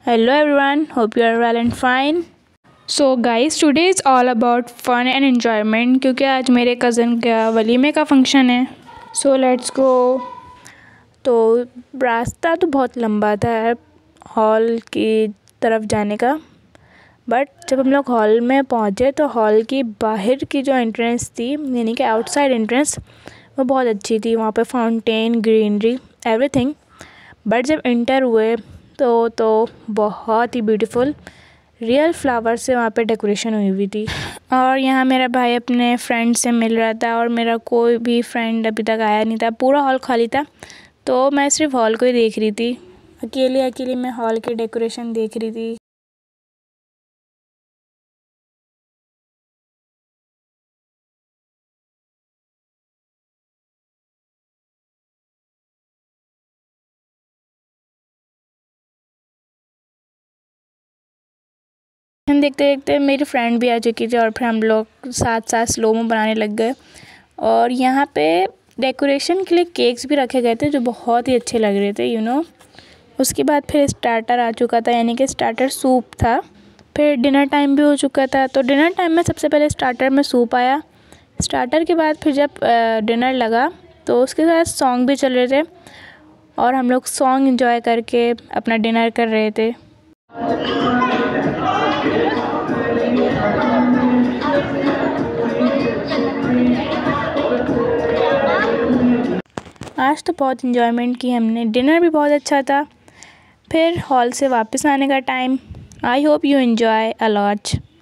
Hello everyone, hope you are well and fine. So guys, today is all about fun and enjoyment क्योंकि आज मेरे cousin का वलीमे का function है. So let's go. तो रास्ता तो बहुत लंबा था हॉल की तरफ जाने का, बट जब हम लोग हॉल में पहुँचे तो हॉल की बाहर की जो एंट्रेंस थी, यानी कि आउटसाइड एंट्रेंस, वो बहुत अच्छी थी. वहाँ पे फाउंटेन, ग्रीनरी, एवरीथिंग. बट जब इंटर हुए तो बहुत ही ब्यूटीफुल रियल फ्लावर से वहाँ पे डेकोरेशन हुई थी. और यहाँ मेरा भाई अपने फ्रेंड से मिल रहा था और मेरा कोई भी फ्रेंड अभी तक आया नहीं था. पूरा हॉल खाली था, तो मैं सिर्फ हॉल को ही देख रही थी. अकेली मैं हॉल की डेकोरेशन देख रही थी. देखते देखते मेरी फ्रेंड भी आ चुकी थी और फिर हम लोग साथ साथ स्लो mo बनाने लग गए. और यहाँ पे डेकोरेशन के लिए केक्स भी रखे गए थे जो बहुत ही अच्छे लग रहे थे. उसके बाद फिर स्टार्टर आ चुका था, यानी कि स्टार्टर सूप था. फिर डिनर टाइम भी हो चुका था, तो डिनर टाइम में सबसे पहले स्टार्टर में सूप आया. स्टार्टर के बाद फिर जब डिनर लगा तो उसके साथ सॉन्ग भी चल रहे थे और हम लोग सॉन्ग एंजॉय करके अपना डिनर कर रहे थे. आज तो बहुत इन्जॉयमेंट की हमने. डिनर भी बहुत अच्छा था. फिर हॉल से वापस आने का time. I hope you enjoy a lot.